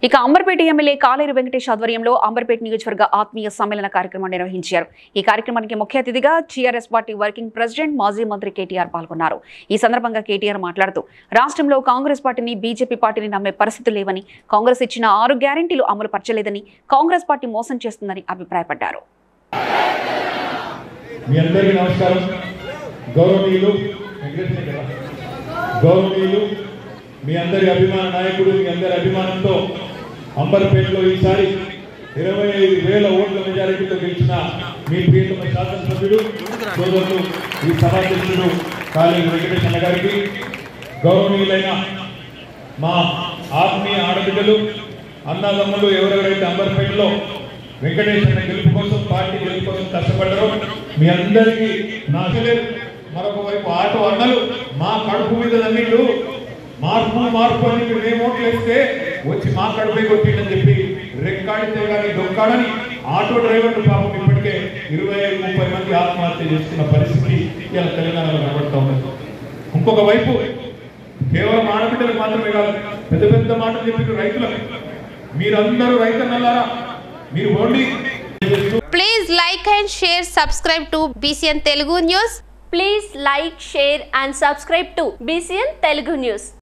ఇక అంబర్పేట ఎమ్మెల్యే కాలేరు వెంకటేష్ ఆధ్వర్యంలో అంబర్పేట నియోజకవర్గ ఆత్మీయ సమ్మేళన కార్యక్రమం నిర్వహించారు. ఈ కార్యక్రమానికి ముఖ్య అతిథిగా టీఆర్ఎస్ పార్టీ వర్కింగ్ ప్రెసిడెంట్ మాజీ మంత్రి కేటీఆర్ పాల్గొన్నారు. ఈ సందర్భంగా కేటీఆర్ మాట్లాడుతూ రాష్ట్రంలో కాంగ్రెస్ పార్టీని బీజేపీ పార్టీని నమ్మే పరిస్థితి లేవని, కాంగ్రెస్ ఇచ్చిన 6 గ్యారెంటీలు అమలు పరచలేదని, కాంగ్రెస్ పార్టీ మోసం చేస్తుందని అభిప్రాయపడ్డారు. మీ అందరి అభిమాన నాయకుడు, మీ అందరి అభిమానంతో అంబర్పేటలో ఈసారి 25,000 ఓట్ల మెజారిటీతో గెలిచిన మీ ప్రియతమ శాసనసభ్యుడు సోదరులు ఈ సభాధ్యక్షుడు కాలేరు వెంకటేష్ అన్న గారికి, గౌరవనీయులైన మా ఆత్మీయ ఆడబిడ్డలు అన్నదమ్ములు ఎవరెవరైతే అంబర్పేటలో వెంకటేష్ అన్న గెలుపు కోసం, పార్టీ గెలుపు కోసం కష్టపడ్డారో మీ అందరికీ నా మరొక వైపు ఆటో అన్నలు మా కడుపు మీద అన్నిళ్ళు మార్పు అని మేము ఓట్లు వేస్తే వచ్చి మా కడుపై కొట్టిందని చెప్పి రెక్కాడితే కానీ దొక్కాడని ఆటో డ్రైవర్లు పాపం ఇప్పటికే 25-30 మంది ఆత్మహత్య చేసుకున్న పరిస్థితి ఇలా తెలంగాణలో కనబడుతూ ఉన్నది. ఇంకొక వైపు కేవలం ఆడబిడ్డలకు మాత్రమే కాదు, పెద్ద పెద్ద మాటలు చెప్పిన రైతులకు, మీరందరూ రైతన్నలారా మీరు only please like and share, subscribe to BCN Telugu News. Please like, share and subscribe to BCN Telugu News.